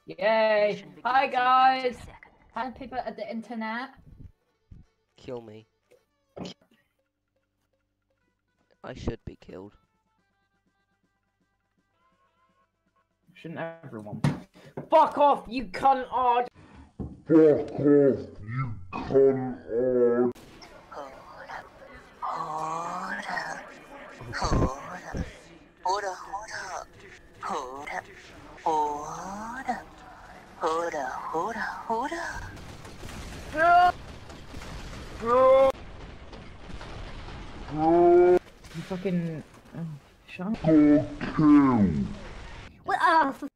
Yay! Hi guys! Hi people at the internet. Kill me. I should be killed. Shouldn't everyone? Fuck off, you cunt! Oh. Fuck off, you cunt! You fucking... Oh, shut up. Good kill! Well,